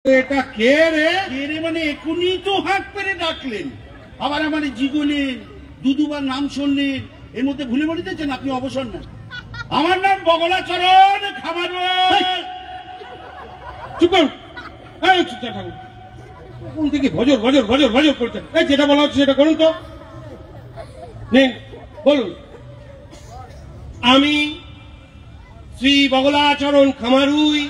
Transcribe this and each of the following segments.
এটা কে রে? কে রে মানে এখনই তো হাত পেরে ডাকলেন, আবার আমার জিগলেন, দুবার নাম শুনলেন, এর মধ্যে ভুলে বলিতেছেন আপনি অবসর নেন। আমার নাম বগলাচরণ খামারুই। চুপ করুন, চুপ থাকুন। কোন থেকে ভজর ভজর ভজর ভজর করছেন? যেটা বলা হচ্ছে সেটা করুন তো। নিন বলুন। আমি শ্রী বগলাচরণ খামারুই।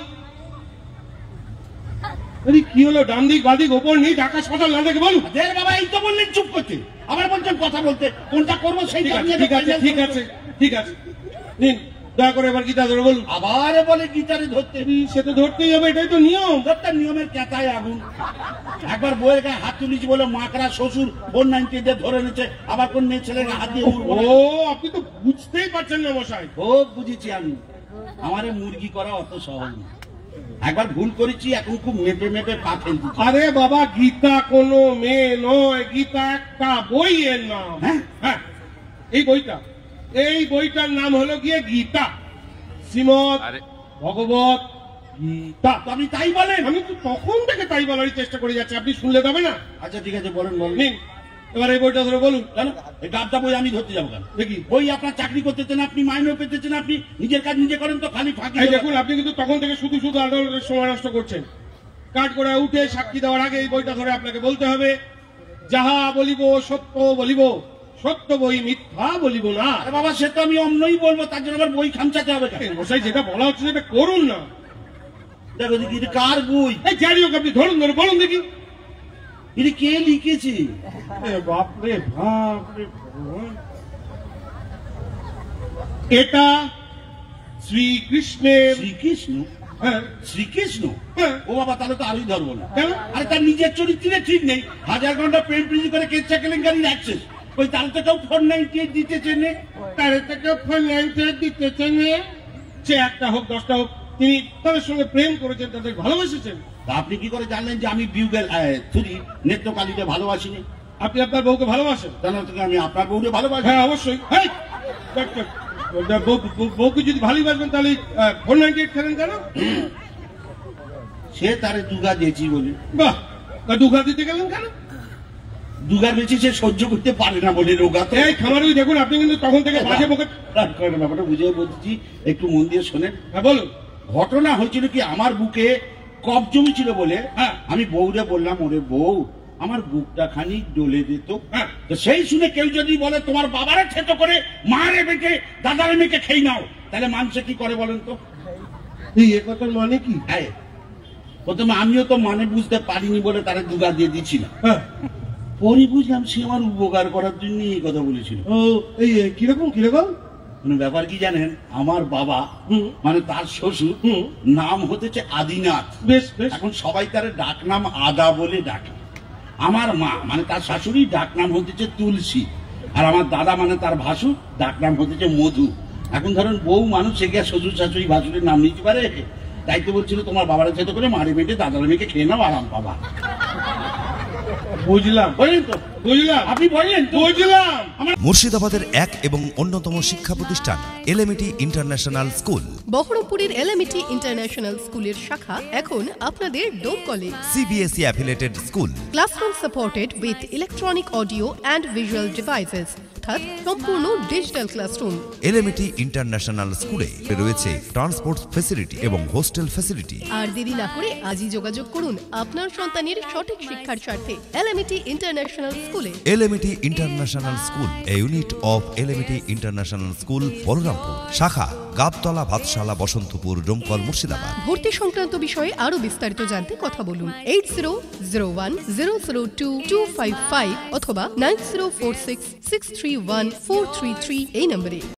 কি হলো? ডান দিক বাদিক ওপর নিচ আকাশ পাতাল না দেখে বলুন। বাবা এই তো বললেন চুপ করতে, আবার বলছেন কথা বলতে। কোনটা করবো সেই ঠিক আছে ঠিক আছে। নিন দয়া করে এবার গীতা ধরে বলুন। আবার বলে গীতারে ধরতে, সে তো ধরতেই হবে, এটাই তো নিয়ম। ধরতে নিয়মের কেতায় আগুন। একবার বইয়ের গায়ে হাত তুলেছি বলে মাকড়া শ্বশুর 490 ধরে নিচ্ছে, আবার কোন মেয়ে ছেলের হাত দিয়ে ও আপনি তো বুঝতেই পারছেন না মশাই। খুব বুঝেছি আমি, আমার মুরগি করা অত সহজ না। একবার ভুল করেছি, এখন খুব মেপে মেপে পা ফেলছি। আরে বাবা, গীতা কোনো মেয়ে নয়, গীতা একটা বইয়ের নাম। হ্যাঁ, এই বইটার নাম হলো গিয়ে গীতা, শ্রীমদ ভগবত গীতা। আপনি তাই বলেন? আমি তো তখন থেকে তাই বলারই চেষ্টা করে যাচ্ছি, আপনি শুনলে তবে না। আচ্ছা ঠিক আছে, বলেন বলেন। নিন এবার এই বইটা ধরে বলুন। কেন এই গাবটা বই আমি ধরতে যাবো কেন? দেখি বই আপনার চাকরি করতেছেন, আপনি মাইনে পেতেছেন, আপনি নিজের কাজ নিজে করেন তো, খালি ফাঁকি। দেখুন আপনি কিন্তু তখন থেকে শুধু শুধু আদালতের সময় নষ্ট করছেন। কাঠ করে উঠে সাক্ষী দেওয়ার আগে এই বইটা ধরে আপনাকে বলতে হবে, যাহা বলিব সত্য বলিব, সত্য বই মিথ্যা বলিব না। আরে বাবা, সে তো আমি অন্যই বলবো, তার জন্য আবার বই খামচাতে হবে কেন? মশাই যেটা বলা হচ্ছে সেটা করুন না। দেখো দেখি এটা কার বই? জানি হোক, আপনি ধরুন ধরে বলুন দেখি এটা কে লিখেছে? বাপরে বাপরে, এটা শ্রীকৃষ্ণের। শ্রীকৃষ্ণ? হ্যাঁ শ্রীকৃষ্ণ। হ্যাঁ। ও বাবা, তাহলে তো আরোই ধরবো না। কেন? আরে তার নিজের চরিত্রে ঠিক নেই, 1000 ঘন্টা প্রেম প্রীতি করে কেচ্ছা কেলেঙ্কারির অ্যাক্সেস। ওই তার তো কেউ 498 দিতে চেনে, তার থেকে 498 দিতে চেনে। সে একটা হোক 10টা হোক, তিনি তাদের সঙ্গে প্রেম করেছেন, তাদের ভালোবেসেছেন। তা আপনি কি করে জানলেন যে আমি বিউগেল থ্রি নেত্রকালীতে ভালোবাসিনি? আপনি আপনার বউকে ভালোবাসেন? জানা থেকে আমি আপনার বউকে ভালোবাসি। হ্যাঁ অবশ্যই। বউকে যদি ভালোবাসবেন তাহলে 498 খেলেন কেন? সে তারে দুগা দিয়েছি বলে। বাহ, দুগা দিতে গেলেন কেন? দুগার বেশি সে সহ্য করতে পারে না বলে রোগা। তো এই খামারুই, দেখুন আপনি কিন্তু তখন থেকে বাজে বকে ব্যাপারটা বুঝে বলছি, একটু মন দিয়ে শোনেন। হ্যাঁ বলুন। ঘটনা হয়েছিল কি, আমার বুকে কফ জমি ছিল বলে হ্যাঁ আমি বউরে বললাম, ওরে বউ আমার বুকটা খানি ডলে দিত। হ্যাঁ, তো সেই শুনে কেউ যদি বলে তোমার বাবারে থেতো করে মারে বেটে দাদারে মেয়েকে খেয়ে নাও, তাহলে মানুষে কি করে বলেন তো? এই কথার মানে কি? হ্যাঁ, প্রথমে আমিও তো মানে বুঝতে পারিনি বলে তারা দুগা দিয়ে দিচ্ছিলাম। হ্যাঁ, পরে বুঝলাম সে আমার উপকার করার জন্য এই কথা বলেছিল। ও এই কিরকম কিরকম মানে ব্যাপার কি জানেন, আমার বাবা মানে তার শ্বশুর নাম হতেছে আদিনাথ। বেশ বেশ। এখন সবাই তার ডাক নাম আদা বলে ডাকে। আমার মা মানে তার শাশুড়ি ডাক নাম হতেছে তুলসী, আর আমার দাদা মানে তার ভাসুর ডাক নাম হতেছে মধু। এখন ধরেন বউ মানুষ সে গিয়ে শ্বশুর শাশুড়ি ভাসুরের নাম নিতে পারে? তাই তো বলছিল তোমার বাবার সাথে করে মারে বেটে দাদার মেয়েকে খেয়ে নাও, আরাম পাবা। বুঝলাম, বললেন তো? বুঝলাম, আপনি বললেন তো? বুঝলাম। মুর্শিদাবাদের এক এবং অন্যতম শিক্ষা প্রতিষ্ঠান এলএমইটি ইন্টারন্যাশনাল স্কুল। বহরমপুরের এলএমইটি ইন্টারন্যাশনাল স্কুলের শাখা এখন আপনাদের ডোমকলে। CBSE affiliated school. Classroom supported with electronic audio and visual devices, অর্থাৎ সম্পূর্ণ ডিজিটাল ক্লাসরুম। এলএমইটি ইন্টারন্যাশনাল স্কুলে রয়েছে ট্রান্সপোর্ট ফ্যাসিলিটি এবং হোস্টেল ফ্যাসিলিটি। আর দেরি না করে আজই যোগাযোগ করুন আপনার সন্তানের সঠিক শিক্ষার স্বার্থে এলএমইটি ইন্টারন্যাশনাল স্কুলে। LMET international school, a unit of LMET international school, Balarampur. শাখা গাবতলা, ভাতশালা, বসন্তপুর, ডোমকল, মুর্শিদাবাদ। ভর্তি সংক্রান্ত বিষয়ে আরো বিস্তারিত জানতে কথা বলুন 8001002255 অথবা 9046631433 এই নম্বরে।